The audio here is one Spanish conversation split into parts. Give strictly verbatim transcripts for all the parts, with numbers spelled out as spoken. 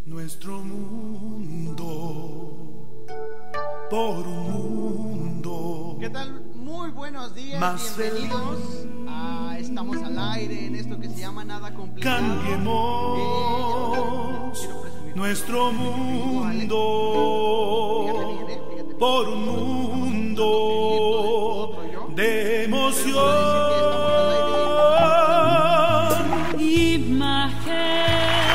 nuestro mundo, por un mundo. ¿Qué tal? Muy buenos días, Más bienvenidos a Estamos al Aire en esto que se llama Nada Complicado. Cambiemos eh, nuestro mundo fíjate bien, eh, fíjate bien. por un mundo de emoción. Imagen.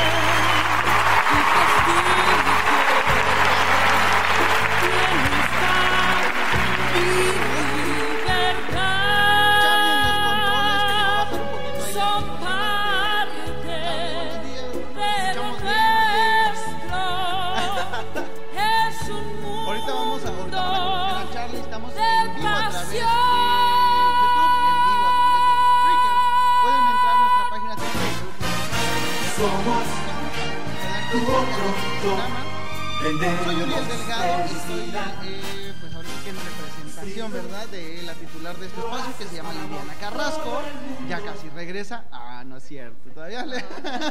Soy Uriel Delgado, estoy eh, pues ahorita que en representación, ¿verdad?, de la titular de este espacio que se llama Liliana Carrasco. Ya casi regresa. Ah, no es cierto, todavía le...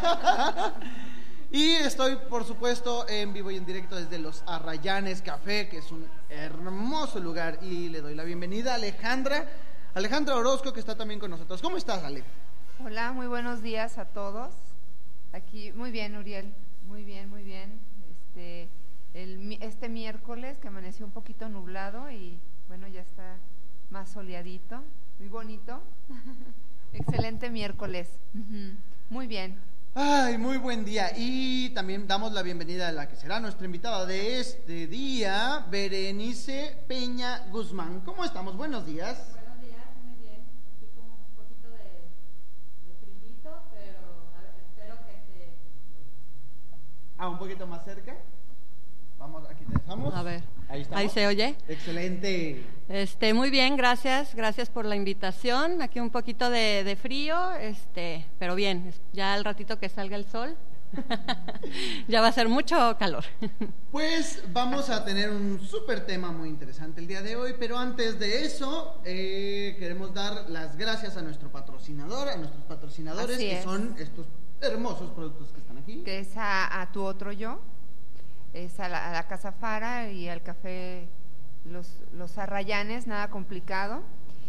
Y estoy, por supuesto, en vivo y en directo desde Los Arrayanes Café, que es un hermoso lugar, y le doy la bienvenida a Alejandra, Alejandra Orozco, que está también con nosotros. ¿Cómo estás, Ale? Hola, muy buenos días a todos. Aquí, muy bien, Uriel, muy bien, muy bien. Este, el, este miércoles que amaneció un poquito nublado y bueno, ya está más soleadito, muy bonito. Excelente miércoles. Uh-huh. Muy bien. Ay, muy buen día. Y también damos la bienvenida a la que será nuestra invitada de este día, Berenice Peña Guzmán. ¿Cómo estamos? Buenos días. Buenos días, muy bien. Aquí con un poquito de, de frilito, pero a ver, espero que se... Ah, un poquito más cerca. Vamos, aquí te dejamos. A ver, ahí estamos. Ahí se oye. Excelente. Este, muy bien, gracias, gracias por la invitación. Aquí un poquito de, de frío, este, pero bien, ya al ratito que salga el sol, ya va a ser mucho calor. Pues vamos a tener un súper tema muy interesante el día de hoy, pero antes de eso, eh, queremos dar las gracias a nuestro patrocinador, a nuestros patrocinadores, Así que es. son estos hermosos productos que están aquí. Que es a, a Tu Otro Yo, es a la, a la Casa Fara y al Café Los, los Arrayanes, nada complicado.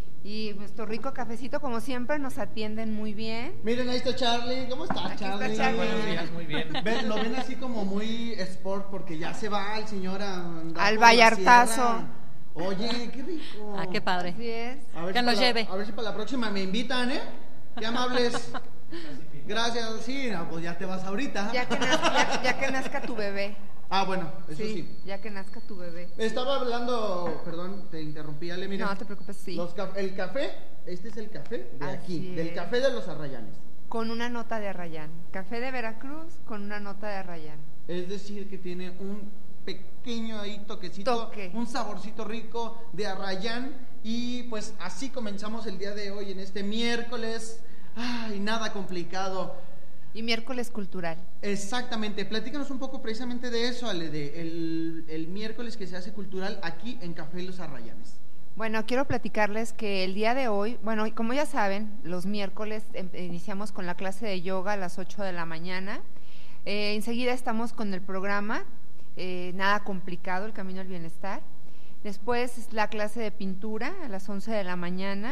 Y nuestro rico cafecito, como siempre, nos atienden muy bien. Miren, ahí está Charlie. ¿Cómo está, Aquí está Charlie? Charlie. Buenos días, muy bien. Ven, lo ven así como muy sport porque ya se va el señor a andar Al por la Vallartazo. sierra. Oye, qué rico. Ah, qué padre. Así es. A ver Que si nos para la- lleve. a ver si para la próxima me invitan, ¿eh? Qué amables. Gracias. Sí, no, pues ya te vas ahorita. Ya que, nazca, ya, ya que nazca tu bebé. Ah, bueno, eso sí. Sí, ya que nazca tu bebé. Estaba hablando, perdón, te interrumpí, Ale, mira. No te preocupes, sí. Los ca- el café, este es el café de Así aquí, del es. café de los Arrayanes. Con una nota de Arrayán. Café de Veracruz con una nota de Arrayán. Es decir, que tiene un pequeño ahí toquecito, Toque. un saborcito rico de Arrayán. Y pues así comenzamos el día de hoy, en este miércoles. Ay, nada complicado. Y miércoles cultural. Exactamente, platícanos un poco precisamente de eso, Ale, de el, el miércoles que se hace cultural aquí en Café Los Arrayanes. Bueno, quiero platicarles que el día de hoy, bueno, como ya saben, los miércoles em, iniciamos con la clase de yoga a las ocho de la mañana. Eh, enseguida estamos con el programa eh, Nada Complicado, el Camino al Bienestar. Después es la clase de pintura a las once de la mañana.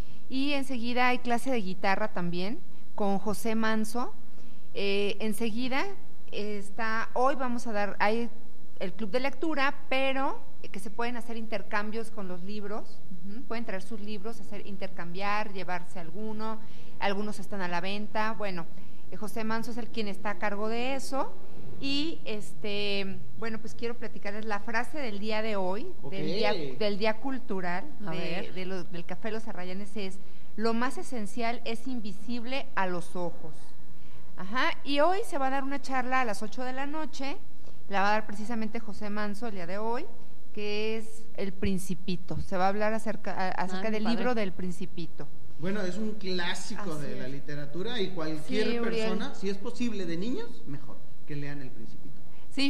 Y enseguida hay clase de guitarra también con José Manso. Eh, enseguida está, hoy vamos a dar, hay el club de lectura, pero eh, que se pueden hacer intercambios con los libros. Uh-huh. Pueden traer sus libros, hacer intercambiar, llevarse alguno, algunos están a la venta. Bueno, eh, José Manso es el quien está a cargo de eso. Y este, bueno, pues quiero platicarles la frase del día de hoy, Okay. del día, del día cultural A de, ver. de lo- del Café Los Arrayanes es: lo más esencial es invisible a los ojos. Ajá, y hoy se va a dar una charla a las ocho de la noche, la va a dar precisamente José Manso el día de hoy, que es El Principito. Se va a hablar acerca, a- acerca Ah, del padre. libro del Principito. Bueno, es un clásico Así de la es. literatura y cualquier Sí, Uriel. persona, si es posible de niños, mejor que lean El Principito. Sí,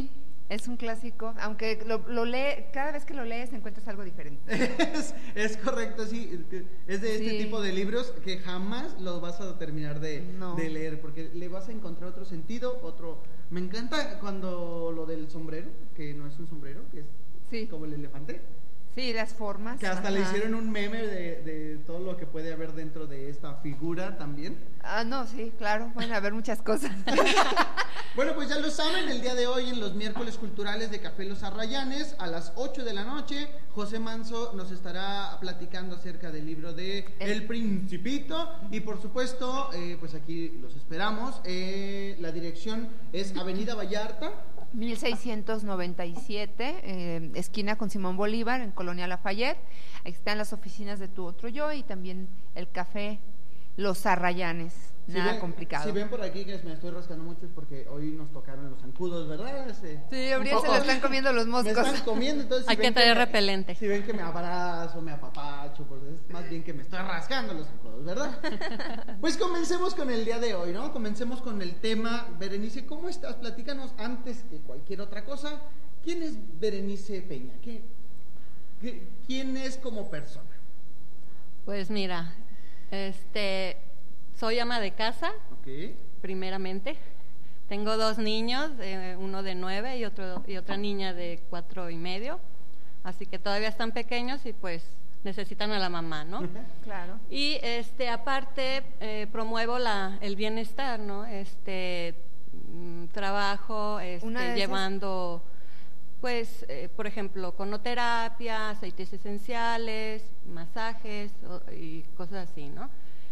Es un clásico, aunque lo, lo lee, cada vez que lo lees encuentras algo diferente. Es, es correcto, sí, es de este Sí. tipo de libros que jamás los vas a terminar de, No. de leer, porque le vas a encontrar otro sentido, otro... Me encanta cuando lo del sombrero, que no es un sombrero, que es Sí, como el elefante, sí, las formas. que hasta le ajá. hicieron un meme de, de todo lo que puede haber dentro de esta figura también. Ah, no, sí, claro, pueden haber muchas cosas. Bueno, pues ya lo saben, el día de hoy en los miércoles culturales de Café Los Arrayanes, a las ocho de la noche, José Manso nos estará platicando acerca del libro de El, El- Principito, y por supuesto, eh, pues aquí los esperamos. Eh, la dirección es Avenida Vallarta, mil seiscientos noventa y siete, eh, esquina con Simón Bolívar, en Colonia Lafayette. Ahí están las oficinas de Tu Otro Yo y también el café Los Arrayanes. Si Nada ven- complicado. Si ven por aquí que me estoy rascando mucho es porque hoy nos tocaron los zancudos, ¿verdad? Este, Sí, un Gabriel se poco- lo están comiendo los Me moscos. están comiendo, entonces si Hay que ven traer me- repelente. Si ven que me abrazo, me apapacho, pues es más bien que me estoy rascando los zancudos, ¿verdad? Pues comencemos con el día de hoy, ¿no? Comencemos con el tema. Berenice, ¿cómo estás? Platícanos antes que cualquier otra cosa. ¿Quién es Berenice Peña? ¿Qué, qué- quién es como persona? Pues mira, este, soy ama de casa, Ok. primeramente. Tengo dos niños, eh, uno de nueve y otro y otra niña de cuatro y medio. Así que todavía están pequeños y pues necesitan a la mamá, ¿no? Claro. Y este aparte eh, promuevo la el bienestar, ¿no? Este mm, trabajo este, Una de esas- llevando pues eh, por ejemplo conoterapia, aceites esenciales, masajes o- y cosas así, ¿no?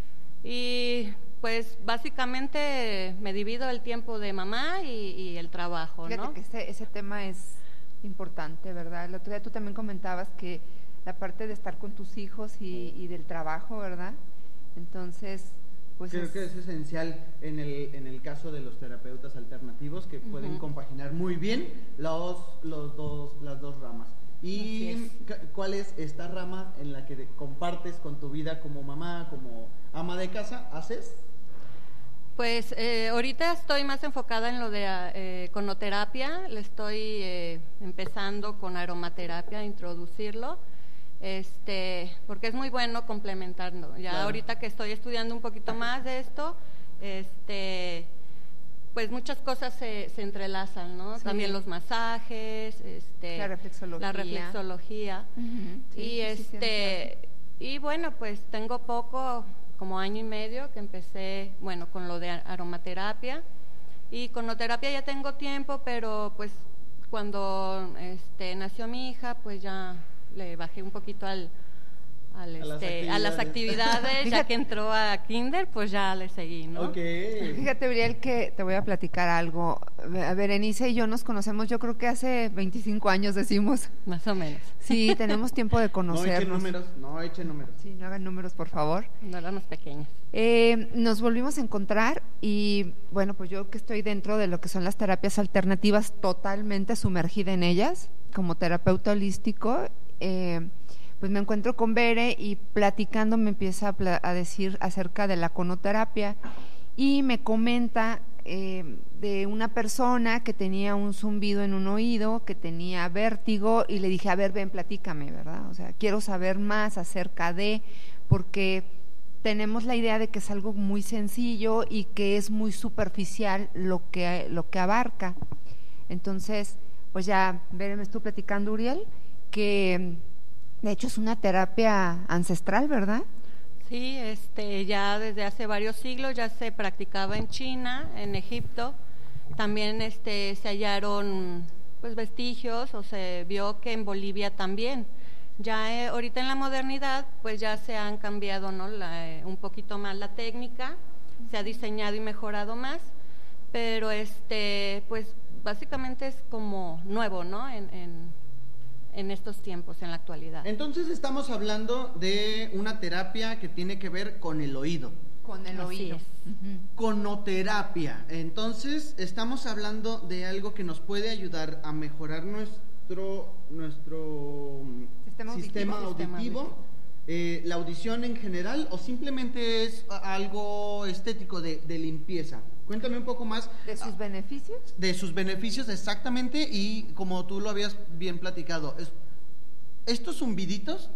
Y pues básicamente me divido el tiempo de mamá y, y el trabajo, Fíjate ¿no? que ese, ese tema es importante, ¿verdad? El otro día tú también comentabas que la parte de estar con tus hijos y, y del trabajo, ¿verdad? Entonces, pues Creo es- que es esencial en el, en el caso de los terapeutas alternativos que pueden Ujú. compaginar muy bien los, los dos, las dos ramas. ¿Y Así ca- cuál es esta rama en la que de- compartes con tu vida como mamá, como ama de casa? ¿Haces? Pues eh, ahorita estoy más enfocada en lo de eh, conoterapia, le estoy eh, empezando con aromaterapia a introducirlo, este, porque es muy bueno complementando. Ya Claro. ahorita que estoy estudiando un poquito más de esto, este, pues muchas cosas se, se entrelazan, ¿no? Sí. También los masajes, este, La reflexología. la reflexología. Ujú, sí, y sí, sí, este y bueno, pues tengo poco, como año y medio que empecé, bueno, con lo de aromaterapia, y conoterapia ya tengo tiempo, pero pues cuando este nació mi hija, pues ya le bajé un poquito al al A las este a las actividades, ya Fíjate. que entró a kinder, pues ya le seguí, ¿no? Ok. Fíjate, Uriel, que te voy a platicar algo. A Berenice y yo nos conocemos, yo creo que hace veinticinco años decimos. Más o menos. Sí, tenemos tiempo de No conocernos. echen números, no echen números. Sí, no hagan números, por favor. No éramos pequeñas. Eh, nos volvimos a encontrar y bueno, pues yo que estoy dentro de lo que son las terapias alternativas, totalmente sumergida en ellas, como terapeuta holístico, eh, pues me encuentro con Bere y platicando me empieza a, pla- a decir acerca de la conoterapia y me comenta eh, de una persona que tenía un zumbido en un oído, que tenía vértigo, y le dije, a ver, ven, platícame, ¿verdad? O sea, quiero saber más acerca de, porque tenemos la idea de que es algo muy sencillo y que es muy superficial lo que, lo que abarca. Entonces, pues ya, Bere, me estuvo platicando, Uriel, que de hecho es una terapia ancestral, ¿verdad? Sí, este, ya desde hace varios siglos ya se practicaba en China, en Egipto. También este, se hallaron pues vestigios, o se vio que en Bolivia también. Ya eh, ahorita en la modernidad pues ya se han cambiado, ¿no? La, eh, un poquito más la técnica, se ha diseñado y mejorado más, pero este pues básicamente es como nuevo, ¿no? En, en, en estos tiempos, en la actualidad. Entonces estamos hablando de una terapia que tiene que ver con el oído. Con el Así oído. es. Ujú. Conoterapia. Entonces estamos hablando de algo que nos puede ayudar a mejorar nuestro nuestro Sistema auditivo. sistema Sistema auditivo, auditivo. eh, la audición en general, o simplemente es a- algo estético de, de limpieza. Cuéntame un poco más. ¿De sus beneficios? De sus beneficios, exactamente, y como tú lo habías bien platicado, es, estos zumbiditos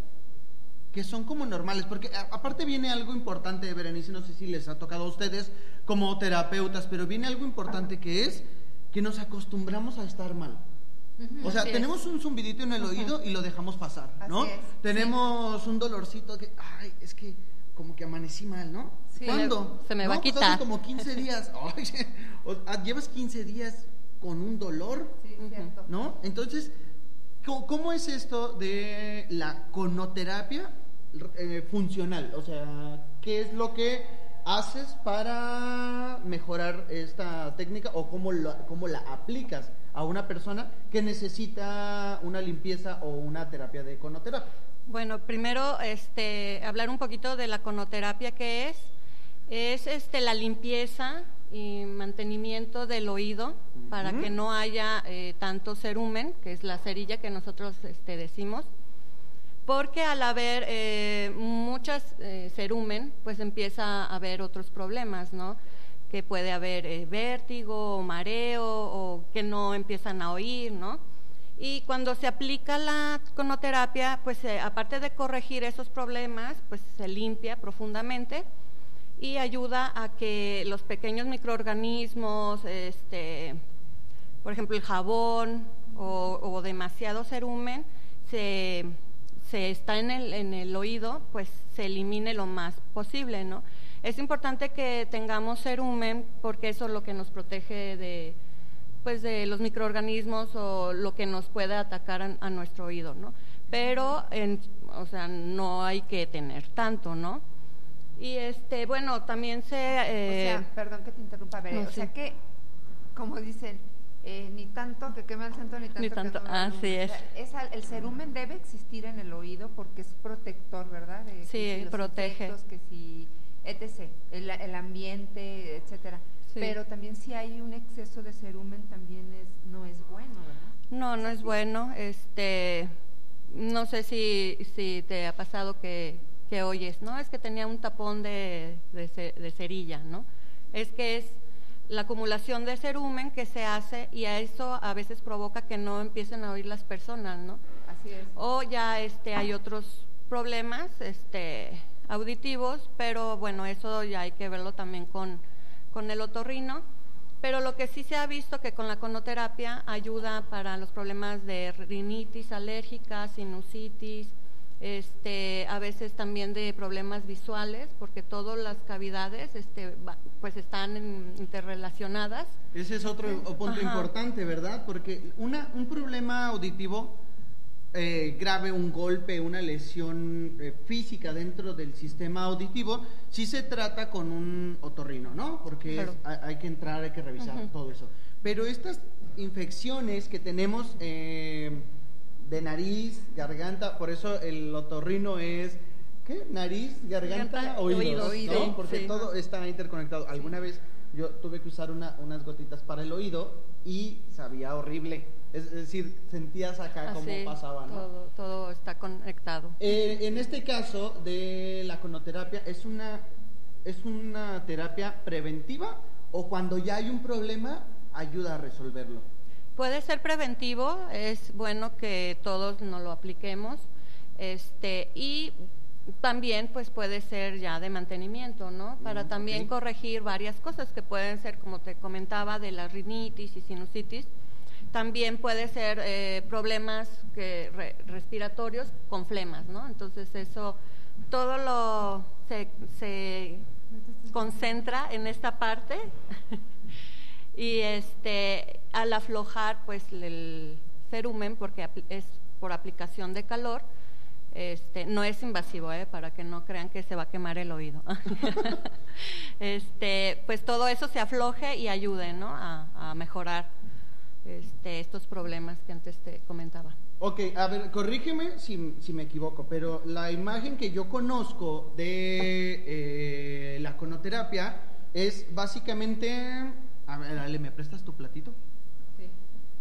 que son como normales, porque a, aparte viene algo importante, Berenice, no sé si les ha tocado a ustedes como terapeutas, pero viene algo importante que es que nos acostumbramos a estar mal. O sea, Así tenemos es. un zumbidito en el oído uh-huh. y lo dejamos pasar, ¿no? Así es. Tenemos sí. un dolorcito que, ay, es que como que amanecí mal, ¿no? Sí, ¿Cuándo? Se me ¿No? va a Pues quitar. hace como quince días. Ay, o, llevas quince días con un dolor, Sí, es cierto. ¿no? Entonces, ¿cómo, cómo es esto de la conoterapia eh, funcional? O sea, ¿qué es lo que haces para mejorar esta técnica o cómo, lo, cómo la aplicas a una persona que necesita una limpieza o una terapia de conoterapia? Bueno, primero este, hablar un poquito de la conoterapia, que es, es este, la limpieza y mantenimiento del oído uh-huh. para que no haya eh, tanto cerumen, que es la cerilla que nosotros este, decimos, porque al haber eh, muchas eh, cerumen, pues empieza a haber otros problemas, ¿no? Que puede haber eh, vértigo o mareo o que no empiezan a oír, ¿no? Y cuando se aplica la conoterapia, pues eh, aparte de corregir esos problemas, pues se limpia profundamente y ayuda a que los pequeños microorganismos, este, por ejemplo el jabón o, o demasiado cerumen, se, se está en el, en el oído, pues se elimine lo más posible, ¿no? Es importante que tengamos cerumen porque eso es lo que nos protege de, pues de los microorganismos o lo que nos puede atacar a, a nuestro oído, ¿no? Pero, en, o sea, no hay que tener tanto, ¿no? Y este, bueno, también se... Eh, o sea, perdón que te interrumpa, Bere, no, o sí. sea que, como dicen, eh, ni tanto que queme el santo, ni tanto, Ni tanto, que no así o es. sea, esa, el cerumen debe existir en el oído porque es protector, ¿verdad? De, Sí, que si los protege. insectos, que si, etcétera, el, el ambiente, etcétera. Sí. Pero también si hay un exceso de cerumen también es no es bueno, ¿verdad? No, no es bueno. Este, no sé si, si te ha pasado que, que oyes, ¿no? Es que tenía un tapón de, de, de cerilla, ¿no? Es que es la acumulación de cerumen que se hace y a eso a veces provoca que no empiecen a oír las personas, ¿no? Así es. O ya este, hay otros problemas este, auditivos, pero bueno, eso ya hay que verlo también con, con el otorrino. Pero lo que sí se ha visto que con la conoterapia ayuda para los problemas de rinitis alérgica, sinusitis, este, a veces también de problemas visuales, porque todas las cavidades este, pues están en, interrelacionadas. Ese es otro punto Ajá. importante, ¿verdad? Porque una, un problema auditivo eh, grave, un golpe, una lesión eh, física dentro del sistema auditivo, sí se trata con un otorrino, ¿no? Porque claro. es, hay, hay que entrar, hay que revisar uh-huh. todo eso. Pero estas infecciones que tenemos eh, de nariz, garganta, por eso el otorrino es, ¿qué? Nariz, garganta, garganta oídos, oído, ¿no? sí, Porque sí. todo está interconectado. Sí. Alguna vez yo tuve que usar una, unas gotitas para el oído y sabía horrible. Es decir, sentías acá cómo pasaba, ¿no? Todo, todo está conectado. Eh, en este caso de la conoterapia, ¿es una, ¿es una terapia preventiva o cuando ya hay un problema ayuda a resolverlo? Puede ser preventivo, es bueno que todos nos lo apliquemos, este, y también pues puede ser ya de mantenimiento, ¿no? Para mm, también okay. corregir varias cosas que pueden ser, como te comentaba, de la rinitis y sinusitis. También puede ser eh, problemas que re, respiratorios con flemas, ¿no? Entonces eso, todo lo se, se concentra en esta parte y este al aflojar pues el cerumen, porque es por aplicación de calor, este no es invasivo, ¿eh? Para que no crean que se va a quemar el oído. este pues todo eso se afloje y ayude, ¿no? a, a mejorar Este, estos problemas que antes te comentaba. Ok, a ver, corrígeme si, si me equivoco, pero la imagen que yo conozco de eh, la conoterapia es básicamente... A ver, Ale, ¿me prestas tu platito? Sí.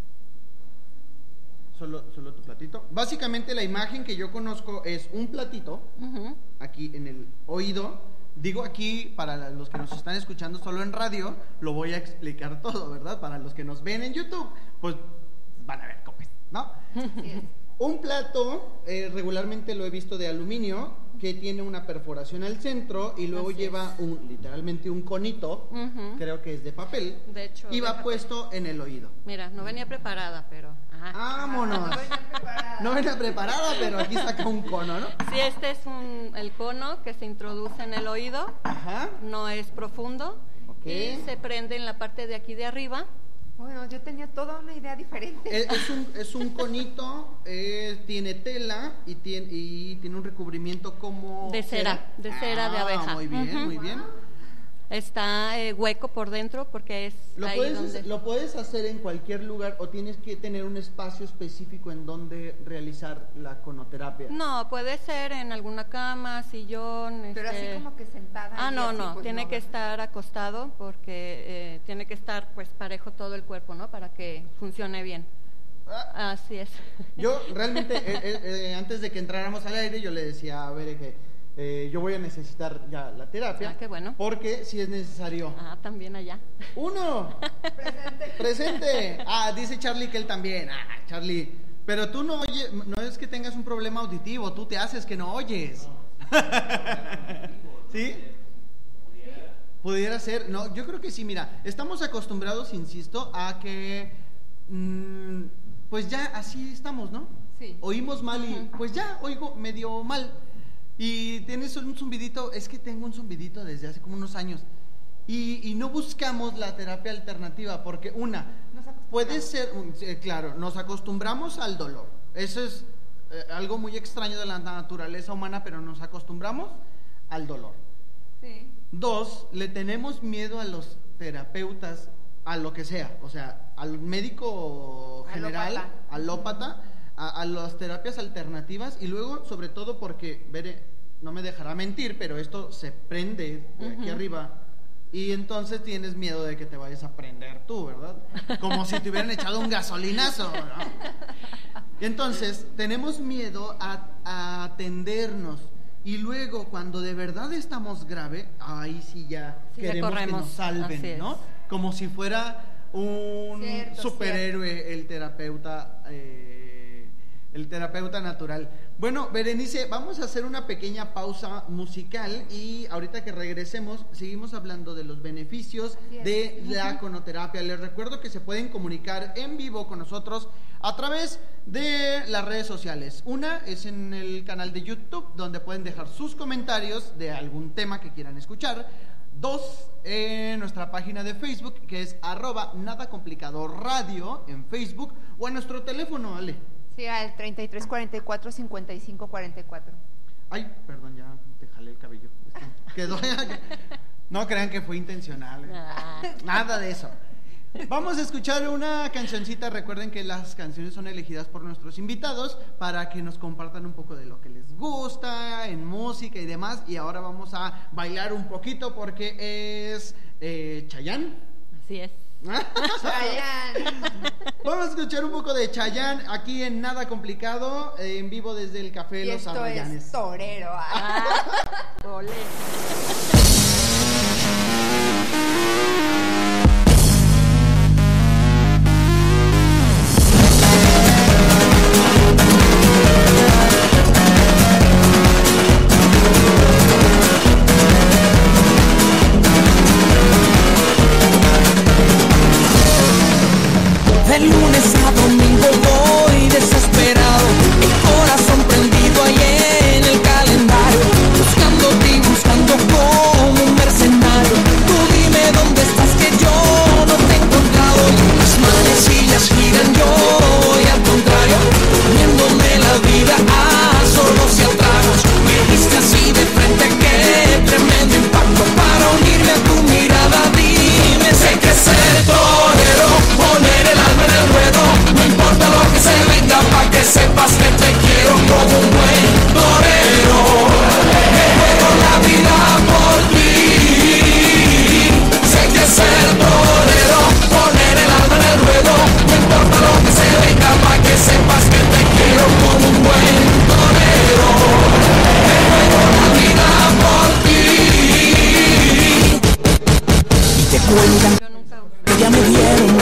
Solo, solo tu platito. Básicamente la imagen que yo conozco es un platito, uh-huh. aquí en el oído, digo aquí, para los que nos están escuchando solo en radio, lo voy a explicar todo, ¿verdad? Para los que nos ven en YouTube, pues van a ver cómo es, ¿no? Un plato, eh, regularmente lo he visto de aluminio, que tiene una perforación al centro y luego Así lleva es. un, literalmente un conito, Ujú. creo que es de papel, De hecho, y va déjate. puesto en el oído. Mira, no venía preparada, pero... Ajá. ¡Vámonos! No venía preparada, pero aquí saca un cono, ¿no? Sí, este es un, el cono que se introduce en el oído, Ajá. no es profundo, Ok. y se prende en la parte de aquí de arriba. Bueno, yo tenía toda una idea diferente. Es, es un, es un conito, eh, tiene tela y tiene, y tiene un recubrimiento como... De cera, de cera de Ah, abeja. Muy bien, Ujú. muy bien. Está eh, hueco por dentro porque es ¿Lo ahí puedes, donde... ¿Lo puedes hacer en cualquier lugar o tienes que tener un espacio específico en donde realizar la conoterapia? No, puede ser en alguna cama, sillón. Pero este... así como que sentada. Ah, y no, así, no, pues, tiene no, que ¿verdad? estar acostado porque eh, tiene que estar pues parejo todo el cuerpo, ¿no? Para que funcione bien. Ah, Así es. yo realmente, eh, eh, eh, antes de que entráramos al aire, yo le decía a Bere que eh, yo voy a necesitar ya la terapia. Ah, qué bueno. Porque si es necesario. Ah, también allá. Uno. Presente. Presente. Ah, dice Charlie que él también. Ah, Charlie. Pero tú no oyes, no es que tengas un problema auditivo, tú te haces que no oyes. ¿Sí? Pudiera ser. No, yo creo que sí, mira, estamos acostumbrados, insisto, a que mmm, pues ya así estamos, ¿no? Sí. Oímos mal y Ujú. pues ya oigo medio mal. Y tienes un zumbidito, es que tengo un zumbidito desde hace como unos años. Y, y no buscamos la terapia alternativa porque una, Nos acostumbramos. puede ser, un- eh, claro, nos acostumbramos al dolor. Eso es eh, algo muy extraño de la naturaleza humana, pero nos acostumbramos al dolor. Sí. Dos, le tenemos miedo a los terapeutas, a lo que sea, o sea, al médico general, Alópata. alópata, a, a las terapias alternativas y luego, sobre todo, porque, Bere, no me dejará mentir, pero esto se prende de aquí Ujú. arriba y entonces tienes miedo de que te vayas a prender tú, ¿verdad? Como si te hubieran echado un gasolinazo, ¿no? Y entonces tenemos miedo a, a atendernos. Y luego, cuando de verdad estamos grave, ahí sí ya Sí, ya queremos que corremos. nos salven, Así es. ¿no? Como si fuera un Cierto, superhéroe el terapeuta, eh, el terapeuta natural. Bueno, Berenice, vamos a hacer una pequeña pausa musical y ahorita que regresemos seguimos hablando de los beneficios Así es. de la conoterapia. Les recuerdo que se pueden comunicar en vivo con nosotros a través de las redes sociales. Una es en el canal de YouTube, donde pueden dejar sus comentarios de algún tema que quieran escuchar. Dos, en nuestra página de Facebook, que es arroba nada complicado radio en Facebook, o a nuestro teléfono, Ale. Sí, al treinta y tres cuarenta y cuatro cincuenta y cinco cuarenta y cuatro. Ay, perdón, ya te jalé el cabello. Quedó. No crean que fue intencional. ¿eh? Ah, Nada de eso. Vamos a escuchar una cancioncita. Recuerden que las canciones son elegidas por nuestros invitados para que nos compartan un poco de lo que les gusta en música y demás. Y ahora vamos a bailar un poquito porque es eh, Chayanne. así es. Chayanne. Vamos a escuchar un poco de Chayanne aquí en Nada Complicado, eh, en vivo desde el Café Y Los esto Arrayanes. es torero. ah. Ah, ole. De lunes a domingo voy desesperado, el corazón prendido ahí en el calendario, buscándote y buscando como un mercenario. Tú dime dónde estás que yo no te he encontrado. Y las manecillas giran, yo voy al contrario, comiéndome la vida a solos y a tragos. Me diste así de frente, qué tremendo impacto para unirme a tu mirada. Dime si hay que ser torero, poner el alma en el ruedo, no importa lo que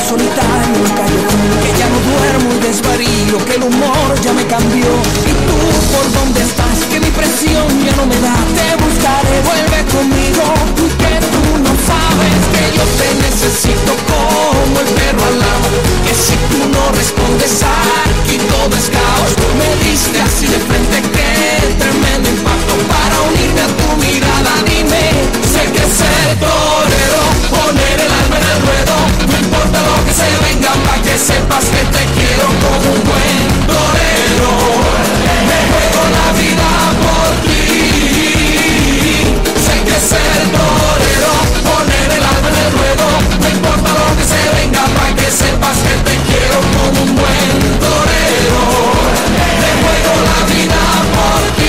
solitario en el callejón, que ya no duermo y desvarío, que el humor ya me cambió. ¿Y tú por dónde estás? Que mi presión ya no me da. Te buscaré, vuelve conmigo, que tú no sabes que yo te necesito como el perro al amo, que si tú no respondes aquí todo es caos. Me diste así de frente, qué tremendo impacto para unirme a tu mirada. Dime, sé que ser torero, poner el alma en el ruedo, no importa lo que se venga, para que sepas que te quiero como un buen torero. Me juego la vida por ti. Sé que ser torero, poner el alma en el ruedo, no importa lo que se venga, para que sepas que te quiero como un buen torero. Me juego la vida por ti.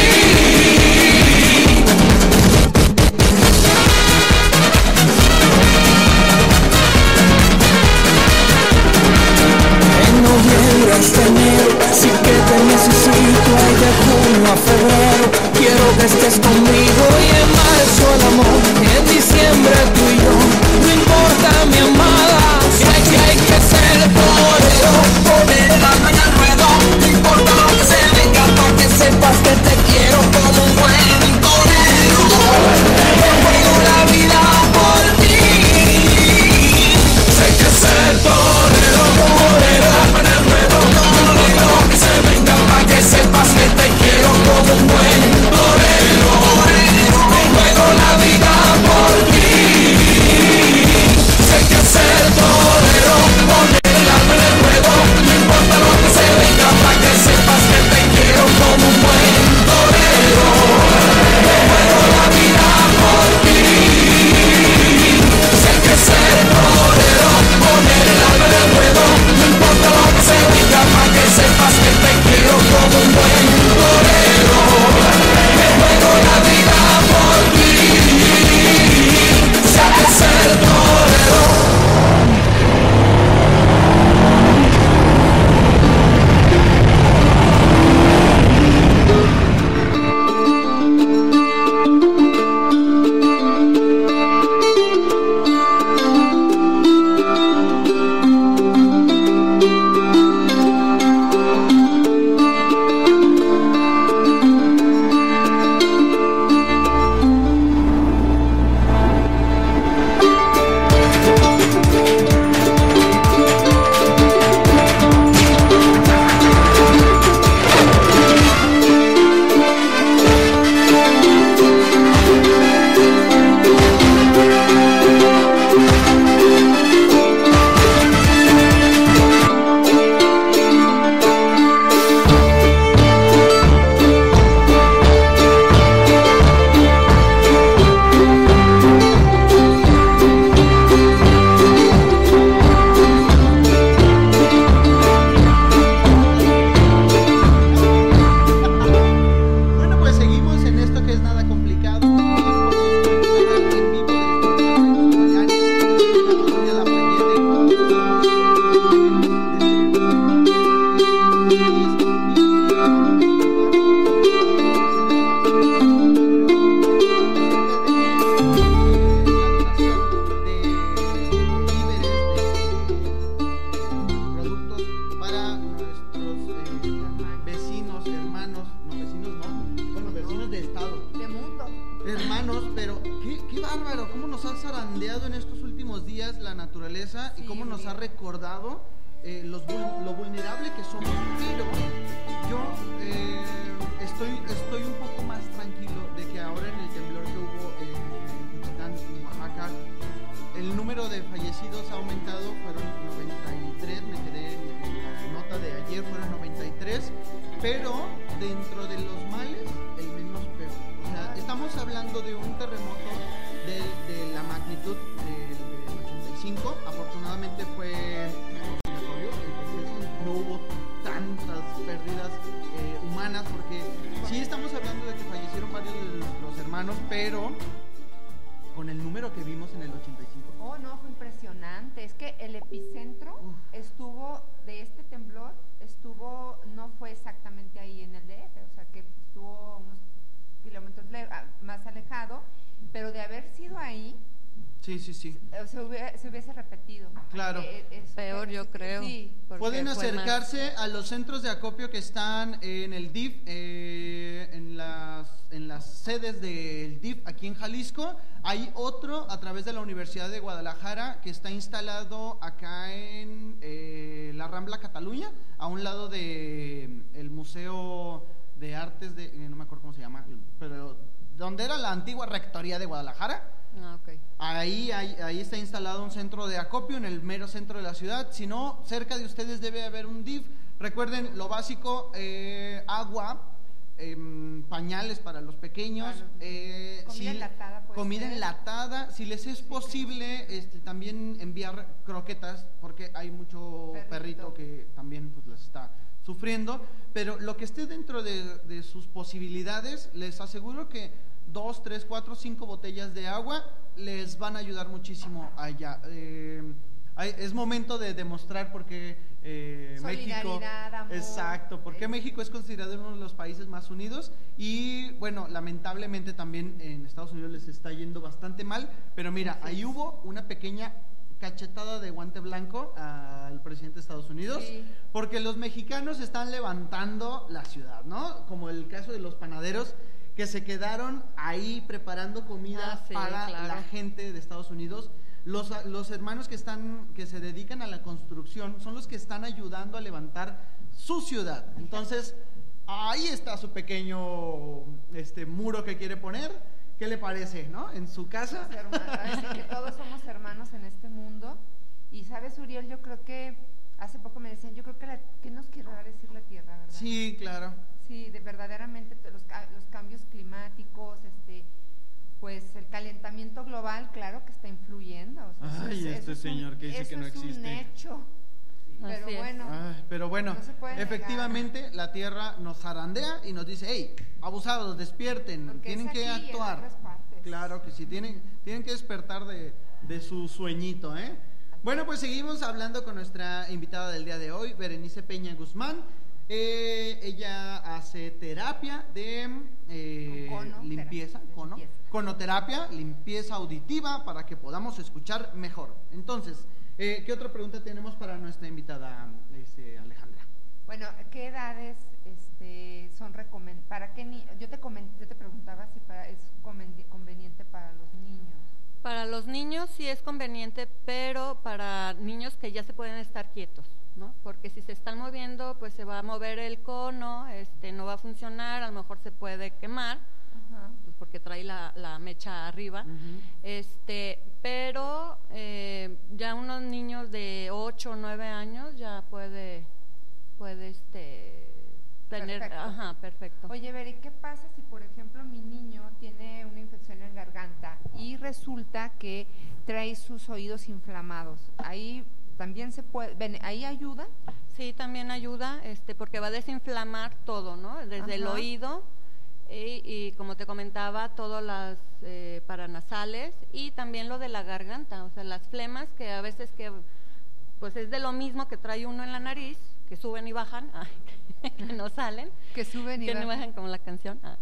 En noviembre hasta enero, sí que te necesito. Ay, de junio a febrero, quiero que estés conmigo. Y en marzo el amor, y en diciembre tú y yo. No importa mi amada, que hay que, hay que ser torero, poner el alma en el ruedo, no importa lo que se venga, para que sepas que te quiero como un buen torero. Me juego la vida por ti. Sé que ser torero, poner el alma en el ruedo, no importa lo que se venga, para que sepas que te quiero como un buen torero. Me juego la vida por ti. Sé que ser torero, poner el alma en el ruedo, no importa lo que se venga, para que sepas que te quiero como un buen torero. Me juego la vida por ti. Sé que ser torero, poner el alma en el ruedo, no importa lo que se venga, para que sepas que te quiero como un buen torero. Me juego la vida por ti. Sé que ser torero. Bueno, pues seguimos en esto que es nada complicado. En vivo desde la productos para nuestros eh, vecinos, hermanos, no vecinos no, bueno, vecinos de estado, De mundo. hermanos, pero qué, qué bárbaro, cómo nos ha zarandeado en estos últimos días la naturaleza y Sí, cómo nos sí. ha recordado eh, los, vul- lo vulnerable que somos. Pero yo eh, estoy, estoy un poco más tranquilo de que ahora en el temblor que hubo eh, en Yucatán, en Oaxaca, el número de fallecidos ha aumentado, fueron noventa y tres, me quedé en la nota de ayer, fueron noventa y tres, pero dentro de los males, el menos peor. O sea, estamos hablando de un terremoto de, de la magnitud del, del ochenta y cinco, afortunadamente fue oscilatorio, entonces no hubo tantas pérdidas eh, humanas, porque sí estamos hablando de que fallecieron varios de nuestros hermanos, pero con el número que vimos en el ochenta y cinco. Oh, no, fue impresionante. Es que el epicentro Uf. estuvo, de este temblor, estuvo, no fue exactamente ahí en el D F, o sea que estuvo unos kilómetros le- a- más alejado, pero de haber sido ahí, Sí, sí, sí. eh, se, hubiera- se hubiese repetido. Claro. Eh, es- Peor, yo creo. Sí. porque Pueden fue más- acercarse a los centros de acopio que están en el D I F, eh, en, las, en las sedes del D I F aquí en Jalisco. Hay otro a través de la Universidad de Guadalajara que está instalado acá en eh, la Rambla Cataluña, a un lado de el Museo de Artes de, eh, no me acuerdo cómo se llama, pero donde era la antigua Rectoría de Guadalajara. Ah, ok. Ahí, ahí, ahí está instalado un centro de acopio en el mero centro de la ciudad. Si no, cerca de ustedes debe haber un D I F. Recuerden lo básico, eh, agua, eh, pañales para los pequeños, Para los- eh, comida si- enlatada puede comida ser. enlatada. Si les es posible, este, también enviar croquetas, porque hay mucho Perrito. perrito que también pues las está sufriendo. Pero lo que esté dentro de, de sus posibilidades, les aseguro que dos, tres, cuatro, cinco botellas de agua les van a ayudar muchísimo allá. Eh, hay- es momento de demostrar por qué eh, México, Solidaridad, amor. exacto, por qué Eh. México es considerado uno de los países más unidos. Y bueno, lamentablemente también en Estados Unidos les está yendo bastante mal, pero mira, Así ahí es. hubo una pequeña cachetada de guante blanco al presidente de Estados Unidos, Sí. porque los mexicanos están levantando la ciudad, ¿no? Como el caso de los panaderos que se quedaron ahí preparando comida Ah, sí, para claro. la gente de Estados Unidos. Los, los hermanos que están que se dedican a la construcción son los que están ayudando a levantar su ciudad. Entonces, ahí está su pequeño este muro que quiere poner. ¿Qué le parece, no? En su casa. Somos hermanos, así que todos somos hermanos en este mundo. Y sabes, Uriel, yo creo que hace poco me decían, yo creo que la, ¿qué nos querrá decir la Tierra, verdad? Sí, claro. Sí, de verdaderamente t- los, ca- los cambios climáticos, este, pues el calentamiento global, claro que está influyendo. O sea, eso Ay, es- este eso es un- señor que dice eso que no es un existe. hecho. Pero Así es. bueno, Ay, pero bueno, No se puede negar. efectivamente la Tierra nos zarandea y nos dice, hey, abusados, despierten, Porque tienen es que aquí y en actuar. otras partes. Claro que sí, tienen, tienen que despertar de, de su sueñito, ¿eh? Bueno, pues seguimos hablando con nuestra invitada del día de hoy, Berenice Peña Guzmán. Eh, ella hace terapia de eh, Con cono, limpieza, terapia de cono, limpieza. conoterapia, limpieza auditiva para que podamos escuchar mejor. Entonces, eh, ¿qué otra pregunta tenemos para nuestra invitada, este, Alejandra? bueno, ¿qué edades este, son recomendadas? ¿Para qué ni yo te comen- yo te preguntaba si para, es conven- conveniente para los niños. Para los niños sí es conveniente, pero para niños que ya se pueden estar quietos, ¿no? Porque si se están moviendo, pues se va a mover el cono, este, no va a funcionar, a lo mejor se puede quemar, Ajá. pues porque trae la, la mecha arriba. Ujú. Este, pero eh, ya unos niños de ocho o nueve años ya puede, puede este, tener, Perfecto. ajá, perfecto. Oye, Beri, ¿qué pasa si, por ejemplo, mi niño tiene una infección en garganta y resulta que trae sus oídos inflamados? Ahí también se puede, ven, ¿ahí ayuda? Sí, también ayuda, este, porque va a desinflamar todo, ¿no? Desde el Ajá. oído y, y como te comentaba, todas las eh, paranasales y también lo de la garganta, o sea, las flemas que a veces que, pues es de lo mismo que trae uno en la nariz, que suben y bajan, ay, que no salen, Que suben y que no bajan. bajan como la canción. ah.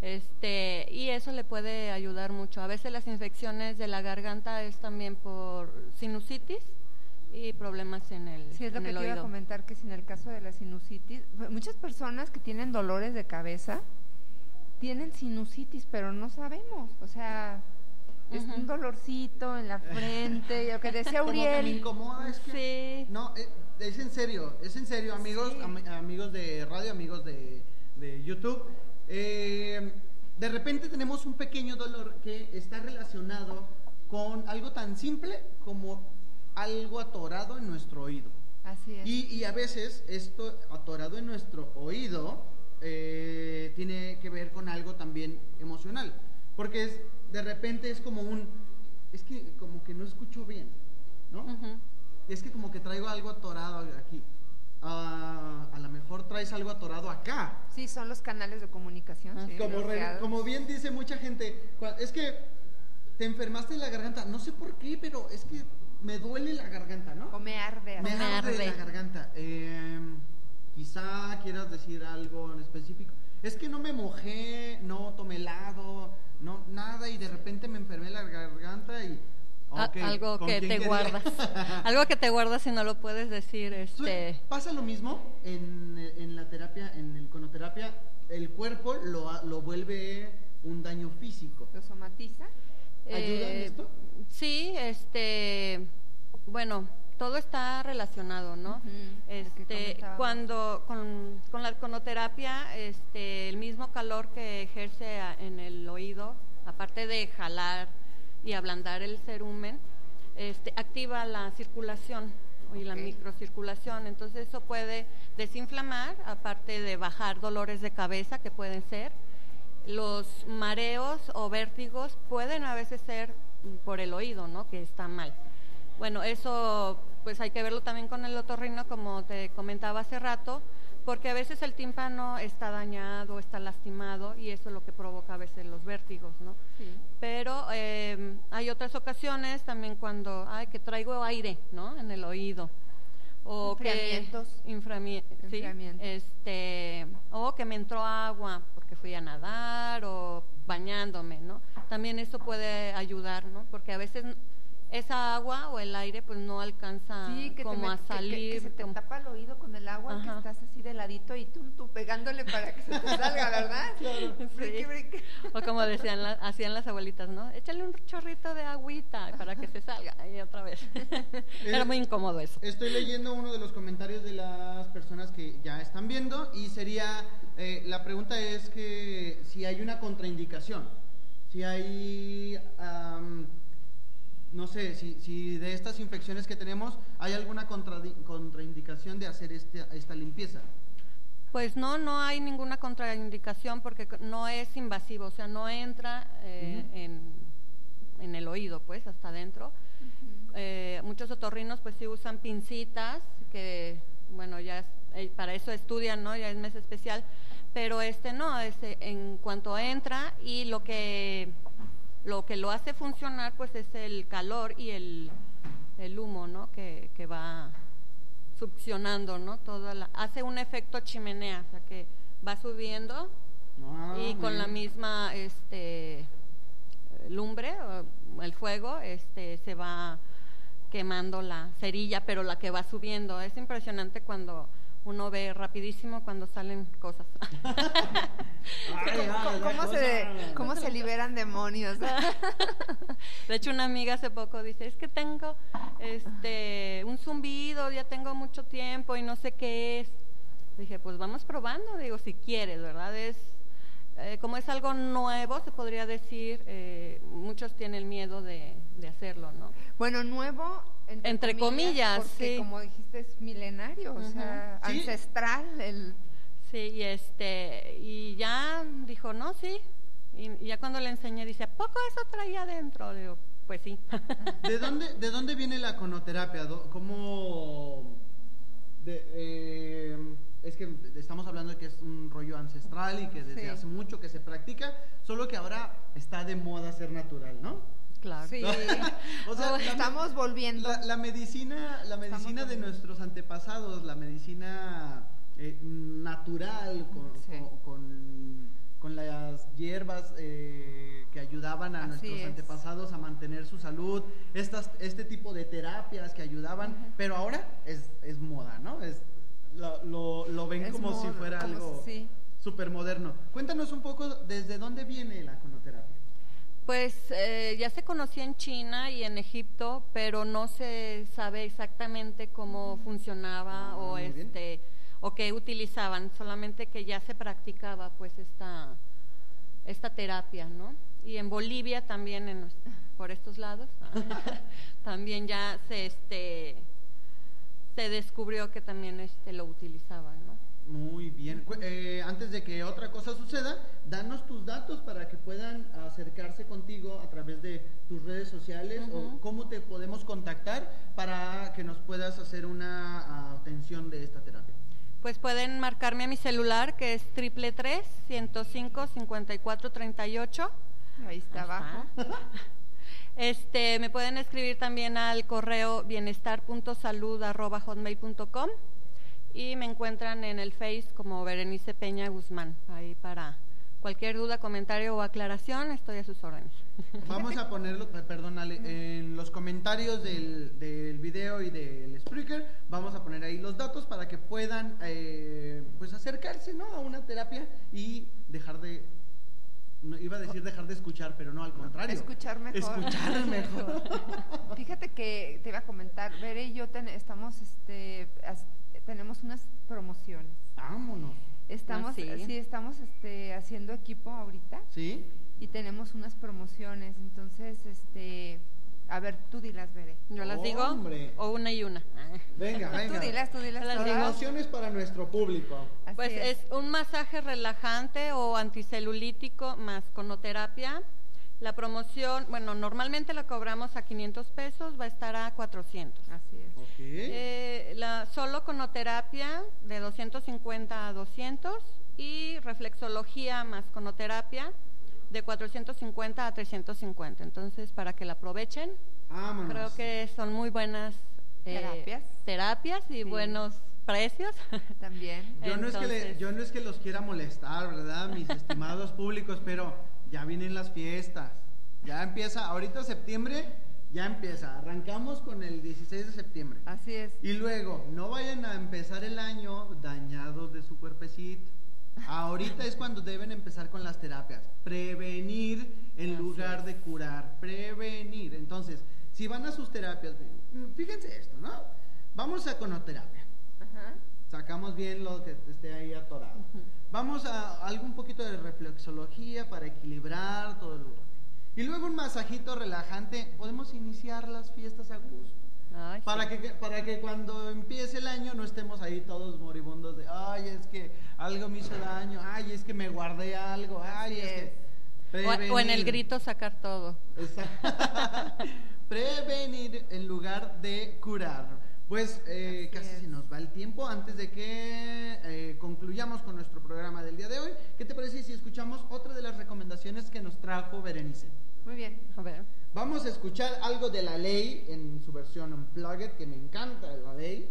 Este, y eso le puede ayudar mucho. A veces las infecciones de la garganta es también por sinusitis y problemas en el, Sí, es lo en que el te iba a oído. comentar, que si en el caso de la sinusitis, muchas personas que tienen dolores de cabeza tienen sinusitis, pero no sabemos, o sea, es Ujú. un dolorcito en la frente, y lo que decía Como que me Uriel. incomoda, es que... Sí. No, eh, es en serio, es en serio, amigos, Sí. am- amigos de radio, amigos de, de YouTube. Eh, de repente tenemos un pequeño dolor que está relacionado con algo tan simple como algo atorado en nuestro oído. Así es. Y, y a veces esto atorado en nuestro oído eh, tiene que ver con algo también emocional. Porque es, de repente es como un, es que como que no escucho bien, ¿no? Ujú. Es que como que traigo algo atorado aquí. Ah, a lo mejor traes algo atorado acá. Sí, son los canales de comunicación. Ah, sí, Como, re- bloqueados. como bien dice mucha gente, cua- es que te enfermaste de la garganta. No sé por qué, pero es que me duele la garganta, ¿no? O me arde. Me así. Me arde arde. la garganta. Eh, quizá quieras decir algo en específico. Es que no me mojé, no tomé helado, no nada y de repente me enfermé la garganta y A- Ok, algo ¿con que quién te quería? guardas. Algo que te guardas y no lo puedes decir. Su- Este, ¿Pasa lo mismo en, en la terapia, en el conoterapia? El cuerpo lo, ha- lo vuelve un daño físico. ¿Lo somatiza? ¿Ayuda en eh, esto? Sí, este, bueno, todo está relacionado, ¿no? Ujú, lo que Este, comentábamos. cuando con, con la conoterapia, este, el mismo calor que ejerce a- en el oído, aparte de jalar y ablandar el cerumen, este, activa la circulación y la Ok. microcirculación. Entonces eso puede desinflamar, aparte de bajar dolores de cabeza que pueden ser. Los mareos o vértigos pueden a veces ser por el oído, ¿no? Que está mal. Bueno, eso pues hay que verlo también con el otorrino, como te comentaba hace rato, porque a veces el tímpano está dañado, está lastimado y eso es lo que provoca a veces los vértigos, ¿no? Sí. Pero eh, hay otras ocasiones también cuando, ay, que traigo aire, ¿no? En el oído. O Enfriamientos. que inframi- sí, Enfriamientos. este, o que me entró agua porque fui a nadar o bañándome, ¿no? También eso puede ayudar, ¿no? Porque a veces esa agua o el aire pues no alcanza Sí, que te como met- a que- que- salir. que se te como- tapa el oído con el agua, Ajá. que estás así de ladito y tú, tú pegándole para que se te salga, ¿verdad? Claro. Brique, Sí. brique. O como decían la- hacían las abuelitas, ¿no? Échale un chorrito de agüita para que se salga. Y otra vez. Era muy incómodo eso. Estoy leyendo uno de los comentarios de las personas que ya están viendo y sería, eh, la pregunta es que si hay una contraindicación, si hay, am, no sé, si, si de estas infecciones que tenemos hay alguna contradi- contraindicación de hacer este, esta limpieza. Pues no, no hay ninguna contraindicación porque c- no es invasivo, o sea, no entra eh, Ujú. en, en el oído, pues, hasta adentro. Eh, muchos otorrinos, pues, sí usan pincitas, que, bueno, ya es- eh, para eso estudian, ¿no? Ya es mes especial, pero este no, este, en cuanto entra y lo que lo que lo hace funcionar, pues, es el calor y el, el humo, ¿no? Que, que va succionando, ¿no? Toda la, hace un efecto chimenea, o sea que va subiendo Ah, y muy con la bien. misma este lumbre, o el fuego, este se va quemando la cerilla, pero la que va subiendo. Es impresionante cuando uno ve rapidísimo cuando salen cosas. Ay, ¿Cómo, ay, cómo- la cómo cosa. se, ¿Cómo se liberan demonios? De hecho, una amiga hace poco dice, es que tengo este un zumbido, ya tengo mucho tiempo y no sé qué es. Dije, pues vamos probando, digo, si quieres, ¿verdad? Es eh, como es algo nuevo, se podría decir, eh, muchos tienen miedo de, de hacerlo, ¿no? Bueno, nuevo, entre, Entre comillas, porque sí. como dijiste es milenario, o Ujú. sea, Sí. ancestral. El, Sí, y este, y ya dijo, no, sí. Y, y ya cuando le enseñé, dice, ¿a poco eso traía adentro? Digo, pues sí. ¿De dónde, ¿De dónde viene la conoterapia? Do- ¿Cómo...? de- eh, es que estamos hablando de que es un rollo ancestral y que desde Sí. hace mucho que se practica, solo que ahora está de moda ser natural, ¿no? Claro. sí, O sea, Oh, la- estamos volviendo. La, la medicina, la medicina de volviendo. nuestros antepasados, la medicina eh, natural, con, Sí. con, con- con las hierbas eh, que ayudaban a Así nuestros es. antepasados a mantener su salud, estas, este tipo de terapias que ayudaban, pero ahora es, es moda, ¿no? Es, lo, lo, lo ven Es como si moda, fuera como algo si- sí. súper moderno. Cuéntanos un poco desde dónde viene la conoterapia. Pues eh, ya se conocía en China y en Egipto, pero no se sabe exactamente cómo funcionaba Ah, o muy bien. este o qué utilizaban, solamente que ya se practicaba pues esta esta terapia, ¿no? Y en Bolivia también en los- por estos lados también ya se este se descubrió que también este lo utilizaban, ¿no? Muy bien. Cu- eh, antes de que otra cosa suceda, danos tus datos para que puedan acercarse contigo a través de tus redes sociales o Ujú. cómo te podemos contactar para que nos puedas hacer una ah, atención de esta terapia. Pues pueden marcarme a mi celular que es triple tres ciento cinco cincuenta y cuatro treinta y ocho. Ahí está abajo. Este, me pueden escribir también al correo bienestar punto salud arroba hotmail punto com y me encuentran en el Face como Berenice Peña Guzmán, ahí para Cualquier duda, comentario o aclaración, estoy a sus órdenes. Vamos a ponerlo, perdón, Ale, en los comentarios del, del video y del Spreaker, vamos a poner ahí los datos para que puedan eh, pues acercarse, ¿no?, a una terapia y dejar de, no, iba a decir dejar de escuchar, pero no, al contrario. Escuchar mejor. Escuchar mejor. Fíjate que te iba a comentar, Bere y yo ten, estamos, este, as, tenemos unas promociones. Vámonos. Estamos, Ah, sí. sí, estamos este, haciendo equipo ahorita. ¿Sí? Y tenemos unas promociones, entonces, este, a ver, tú dilas, Bere. ¿Yo las digo? Hombre. ¿O una y una? Venga, venga. Tú dilas, tú dilas. Las todas. digo. Promociones para nuestro público. Así Pues es un masaje relajante o anticelulítico más conoterapia. La promoción, bueno, normalmente la cobramos a quinientos pesos, va a estar a cuatrocientos. Así es. Ok. Eh, la solo conoterapia de doscientos cincuenta a doscientos y reflexología más conoterapia de cuatrocientos cincuenta a trescientos cincuenta. Entonces, para que la aprovechen, Vámonos. creo que son muy buenas eh, Terapias. terapias y Sí. buenos precios. También. Yo no, es que le- Entonces- yo no es que los quiera molestar, ¿verdad? Mis estimados públicos, pero ya vienen las fiestas. Ya empieza, ahorita septiembre, ya empieza. Arrancamos con el dieciséis de septiembre. Así es. Y luego, no vayan a empezar el año dañados de su cuerpecito. Ahorita es cuando deben empezar con las terapias. Prevenir en Así lugar es. de curar. Prevenir. Entonces, si van a sus terapias, fíjense esto, ¿no? Vamos a conoterapia. Ajá. Sacamos bien lo que esté ahí atorado. Vamos a algo un poquito de reflexología para equilibrar todo el... Y luego un masajito relajante. Podemos iniciar las fiestas a gusto. Ay, Para sí. que, para que cuando empiece el año no estemos ahí todos moribundos de, ay, es que algo me hizo daño, ay, es que me guardé algo, ay, Así es que... O, o en el Prevenir. grito sacar todo. Exacto. Prevenir en lugar de curar. Pues eh, Así casi es. se nos va el tiempo. Antes de que eh, concluyamos con nuestro programa del día de hoy, ¿qué te parece si escuchamos otra de las recomendaciones que nos trajo Berenice? Muy bien. A ver. Vamos a escuchar algo de La Ley en su versión Unplugged, que me encanta La Ley.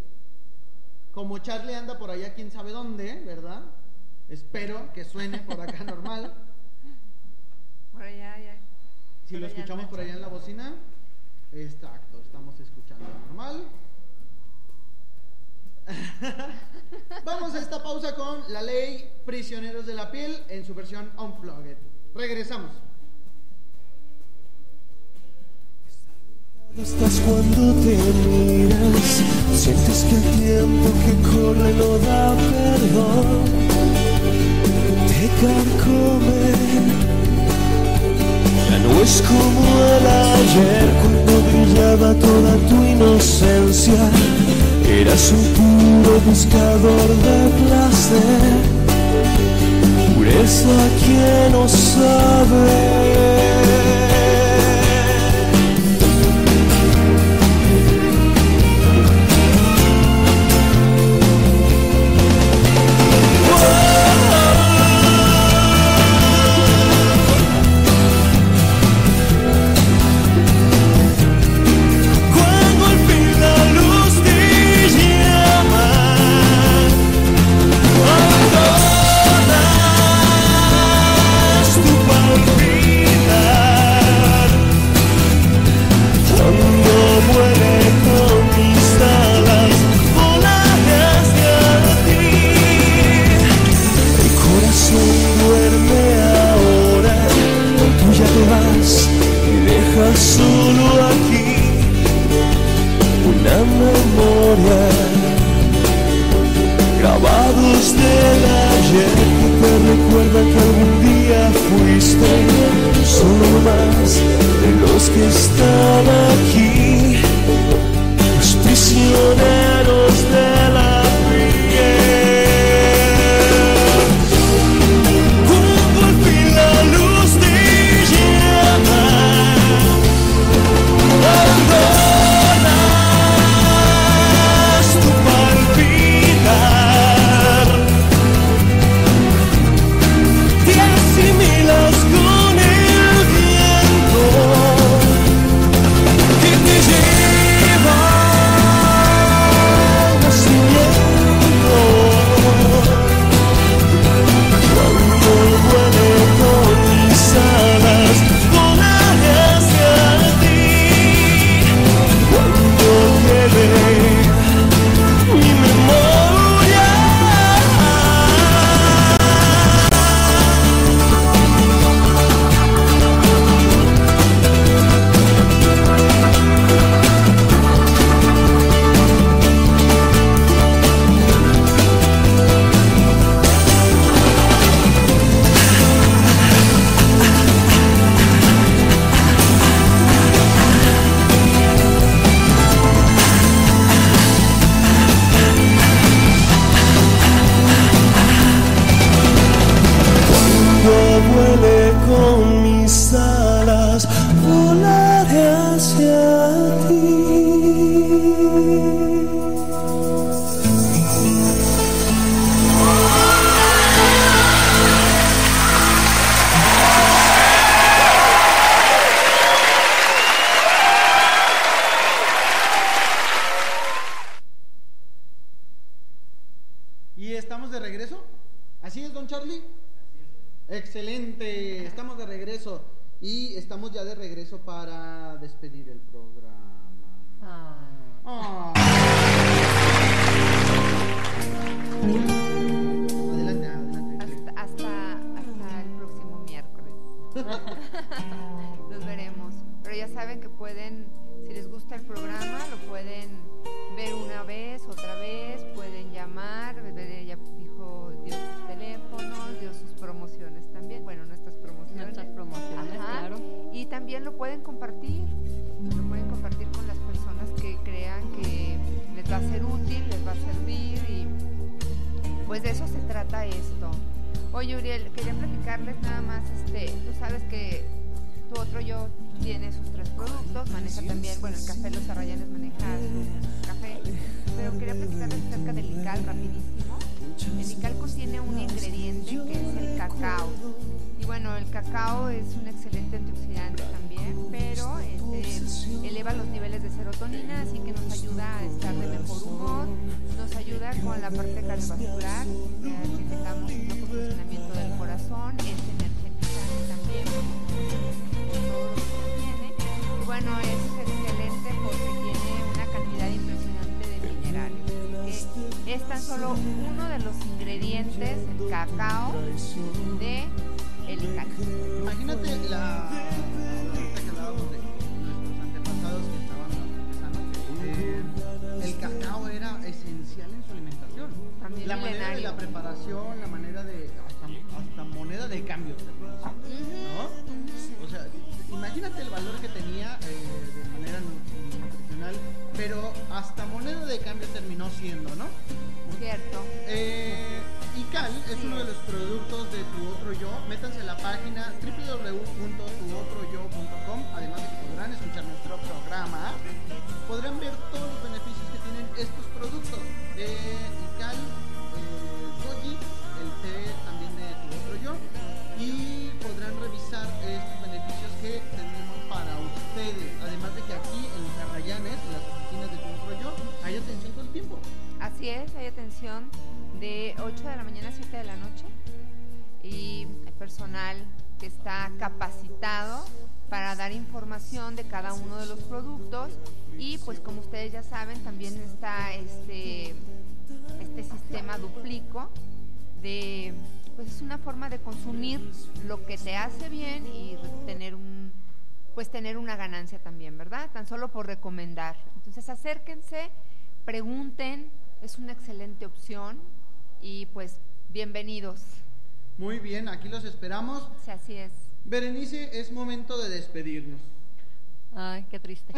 Como Charlie anda por allá, quién sabe dónde, ¿verdad? Espero que suene por acá normal. Por allá, ya. Si Por lo allá escuchamos no, por allá en la bocina, exacto, estamos escuchando normal. Vamos a esta pausa con La Ley, Prisioneros de la Piel en su versión Unplugged. Regresamos. Estás cuando te miras, sientes que el tiempo que corre no da perdón, te carcome. Ya no es como el ayer cuando brillaba toda tu inocencia, eras un puro buscador de placer, pureza que no sabe. Solo aquí una memoria, grabados del ayer que te recuerdan que algún día fuiste solo más de los que están aquí, los prisioneros de la piel. Cuando al fin la luz te llama, abandonas tu palpitar, te asimilas con el viento que te lleva ¿Y estamos de regreso? ¿Así es, don Charlie? Excelente, estamos de regreso. Y estamos ya de regreso para despedir el programa. Ah. Ah. Adelante, adelante. Hasta, hasta, hasta el próximo miércoles. Los veremos. Pero ya saben que pueden, si les gusta el programa, lo pueden ver una vez, otra vez, pueden llamar, ya dijo, dio sus teléfonos, dio sus promociones también, bueno, nuestras promociones. Nuestras promociones, Ajá. claro. Y también lo pueden compartir, lo pueden compartir con las personas que crean que les va a ser útil, les va a servir y pues de eso se trata esto. Oye, Uriel, quería platicarles nada más, este, tú sabes que tu otro yo tiene sus tres productos, maneja también, bueno, el café Los Arrayanes maneja su café, pero quería platicarles acerca del Ical rapidísimo. El Ical contiene un ingrediente que es el cacao. Y bueno, el cacao es un excelente antioxidante también, pero este, eleva los niveles de serotonina, así que nos ayuda a estar de mejor humor, nos ayuda con la parte cardiovascular, eh, que tengamos un mejor funcionamiento del corazón, es energetizante también, todo lo que contiene. Y bueno, es excelente porque tiene una cantidad impresionante de minerales. Que es tan solo uno de los ingredientes, el cacao, de el Ical. Imagínate la. Ahorita que hablábamos de nuestros antepasados que estaban artesanos, eh, el cacao era esencial en su alimentación. También la manera de milenario. la preparación, la manera de. Hasta, hasta moneda de cambio, ¿no? O sea, imagínate el valor que tenía eh, de manera nu- nutricional, pero hasta moneda de cambio terminó siendo, ¿no? Cierto. Eh, Ical es uno de los productos de Tu Otro Yo. Métanse a la página doble u doble u doble u punto tu otro yo punto com. Además de que podrán escuchar nuestro programa, podrán ver todos los beneficios que tienen estos productos. Eh, Ical, el Goji, el té también de Tu Otro Yo. Y podrán revisar estos beneficios que tenemos para ustedes. Además de que aquí en los Arrayanes, en las oficinas de Tu Otro Yo, hay atención todo el tiempo. Así es, hay atención de ocho de la mañana a siete de la noche y hay personal que está capacitado para dar información de cada uno de los productos y pues como ustedes ya saben también está este, este sistema duplico de, pues es una forma de consumir lo que te hace bien y tener un, pues tener una ganancia también, ¿verdad? Tan solo por recomendar. Entonces acérquense, pregunten, es una excelente opción y pues bienvenidos. Muy bien, aquí los esperamos. Sí, así es. Berenice, es momento de despedirnos. Ay, qué triste.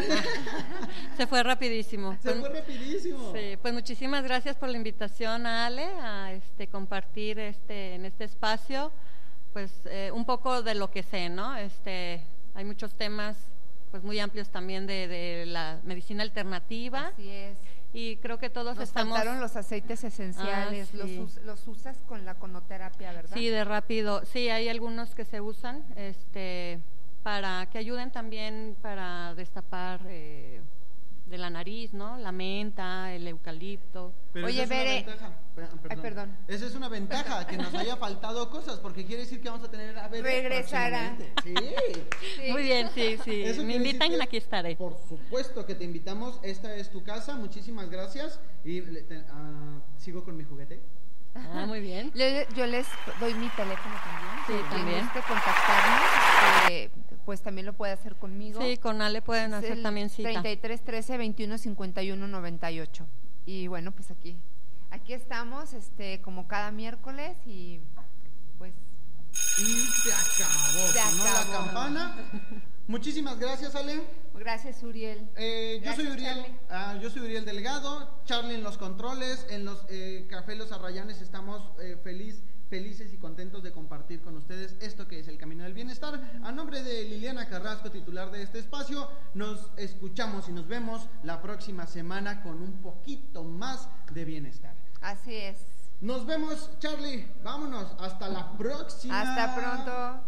Se fue rapidísimo. Se Pues, fue rapidísimo. sí, pues muchísimas gracias por la invitación a Ale a este compartir este en este espacio, pues eh, un poco de lo que sé, ¿no? Este, hay muchos temas pues muy amplios también de, de la medicina alternativa. Así es. Y creo que todos Nos estamos... faltaron los aceites esenciales, Ah, sí. los, us- los usas con la conoterapia, ¿verdad? Sí, de rápido. Sí, hay algunos que se usan este, para que ayuden también para destapar eh, de la nariz, ¿no? La menta, el eucalipto. Pero Oye, esa es una Bere- ventaja. Pe- Ay, perdón. Esa es una ventaja, que nos haya faltado cosas, porque quiere decir que vamos a tener a Bere Regresará. próximamente. Sí. Sí. Muy bien, sí, sí. Eso Me quiere invitan, decir que, aquí estaré. Por supuesto que te invitamos. Esta es tu casa. Muchísimas gracias. Y le- te- ah, sigo con mi juguete. Ah, muy bien. Le- yo les doy mi teléfono también. Sí, si también. guste contactarnos, eh, pues también lo puede hacer conmigo. Sí, con Ale pueden Es hacer el también cita. treinta y tres trece veintiuno cincuenta y uno noventa y ocho. Y bueno, pues aquí aquí estamos este como cada miércoles y pues Y se acabó. Se Sonó acabó. la campana. Muchísimas gracias, Ale. gracias, Uriel. Eh, yo Gracias, soy Uriel, Charlie. ah, yo soy Uriel Delgado, Charlie en los controles, en los eh, Café Los Arrayanes estamos eh, feliz, felices y contentos de compartir con ustedes esto que es el Camino del Bienestar. A nombre de Liliana Carrasco, titular de este espacio, nos escuchamos y nos vemos la próxima semana con un poquito más de bienestar. Así es. Nos vemos, Charlie, vámonos, hasta la próxima. Hasta pronto.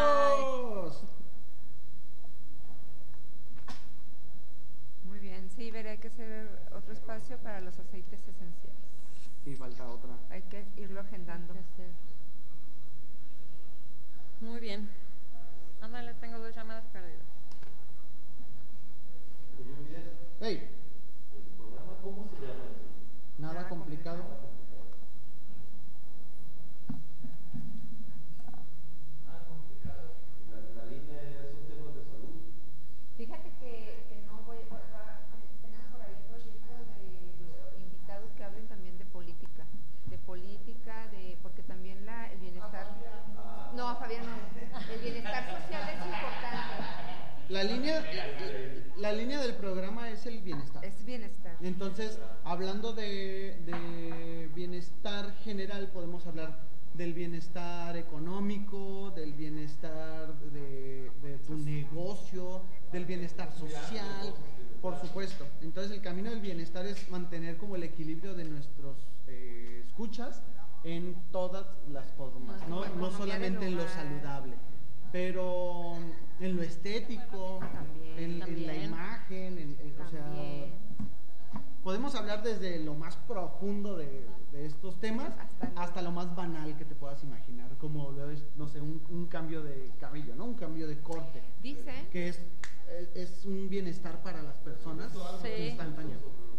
Adiós. Muy bien. Sí, veré hay que hacer otro espacio para los aceites esenciales. Sí, falta otra. Hay hay que irlo agendando. Hay que hacer. Muy bien. Ándale, tengo dos llamadas perdidas. Hey. ¿El programa cómo se llama? Nada, Nada complicado. complicado. Ah, complicado. La, la línea son temas de salud. Fíjate que, que no voy a... Tenemos por ahí un proyecto de invitados que hablen también de política. De política, de porque también la, el bienestar... No, Fabián, no. El bienestar social es importante. La línea, la, la línea del programa es el bienestar. Es bienestar. Entonces, hablando de, de bienestar general, podemos hablar del bienestar económico, del bienestar de, de tu negocio, del bienestar social, por supuesto. Entonces, el camino del bienestar es mantener como el equilibrio de nuestros eh, escuchas en todas las formas, no, no solamente en lo saludable, pero en lo estético, también, en, también. en la imagen, en, en, o sea, podemos hablar desde lo más profundo de, de estos temas hasta, hasta lo más banal que te puedas imaginar, como no sé, un, un cambio de cabello, ¿no? Un cambio de corte. Dice que es, es, es un bienestar para las personas sí. instantáneo.